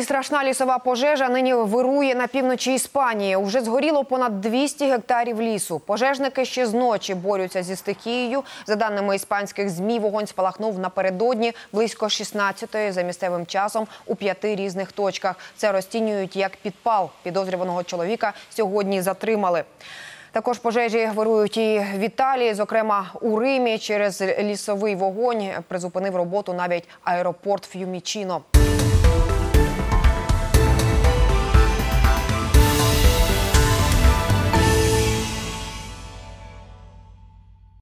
Страшна лісова пожежа нині вирує на півночі Іспанії. Уже згоріло понад 200 гектарів лісу. Пожежники ще з ночі борються зі стихією. За даними іспанських ЗМІ, вогонь спалахнув напередодні близько 16-ї за місцевим часом у 5 різних точках. Це розцінюють як підпал. Підозрюваного чоловіка сьогодні затримали. Також пожежі вирують і в Італії, зокрема у Римі. Через лісовий вогонь призупинив роботу навіть аеропорт Ф'юмічіно.